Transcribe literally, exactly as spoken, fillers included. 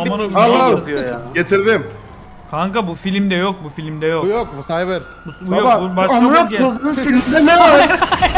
Aman Al al. yapıyor ya. Getirdim. Kanka bu filmde yok, bu filmde yok. Bu yok bu Cyber. Bu, bu yok, bu başka Amına bu gel. koyduğum filmde ne var?